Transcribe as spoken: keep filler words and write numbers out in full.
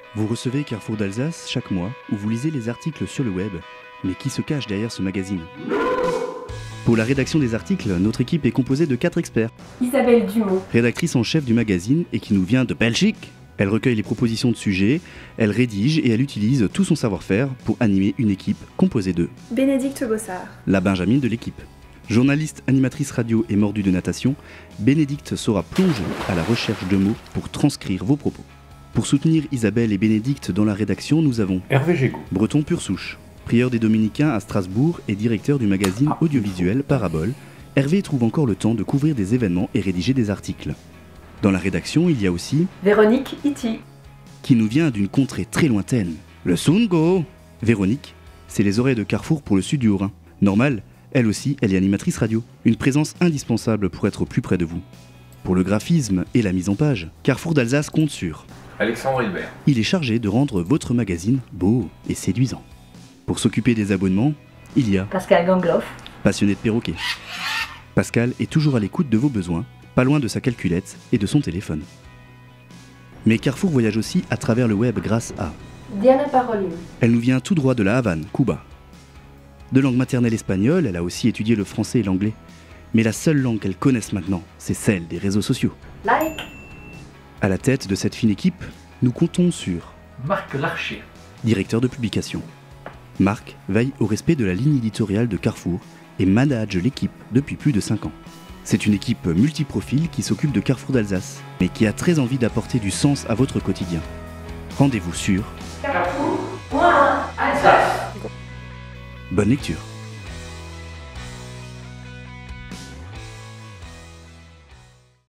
Vous recevez Carrefour d'Alsace chaque mois où vous lisez les articles sur le web. Mais qui se cache derrière ce magazine? Pour la rédaction des articles, notre équipe est composée de quatre experts. Isabelle Dumont, Rédactrice en chef du magazine et qui nous vient de Belgique. Elle recueille les propositions de sujets, elle rédige et elle utilise tout son savoir-faire pour animer une équipe composée de Bénédicte Bossard, la Benjamine de l'équipe. Journaliste, animatrice radio et mordue de natation, Bénédicte saura plonger à la recherche de mots pour transcrire vos propos. Pour soutenir Isabelle et Bénédicte dans la rédaction, nous avons Hervé Gégaud, breton pur souche, prieur des Dominicains à Strasbourg et directeur du magazine audiovisuel Parabole. Hervé trouve encore le temps de couvrir des événements et rédiger des articles. Dans la rédaction, il y a aussi Véronique Iti, qui nous vient d'une contrée très lointaine, le Sungo. Véronique, c'est les oreilles de Carrefour pour le sud du Haut-Rhin. Normal, elle aussi, elle est animatrice radio, une présence indispensable pour être au plus près de vous. Pour le graphisme et la mise en page, Carrefour d'Alsace compte sur Alexandre Hilbert, il est chargé de rendre votre magazine beau et séduisant. Pour s'occuper des abonnements, il y a Pascal Gangloff, passionné de perroquet. Pascal est toujours à l'écoute de vos besoins, pas loin de sa calculette et de son téléphone. Mais Carrefour voyage aussi à travers le web grâce à Diana Paroline, elle nous vient tout droit de la Havane, Cuba. De langue maternelle espagnole, elle a aussi étudié le français et l'anglais. Mais la seule langue qu'elle connaisse maintenant, c'est celle des réseaux sociaux. Like, À la tête de cette fine équipe, nous comptons sur Marc Larcher, directeur de publication. Marc veille au respect de la ligne éditoriale de Carrefour et manage l'équipe depuis plus de cinq ans. C'est une équipe multiprofil qui s'occupe de Carrefour d'Alsace, mais qui a très envie d'apporter du sens à votre quotidien. Rendez-vous sur Carrefour, point, Alsace. Bonne lecture.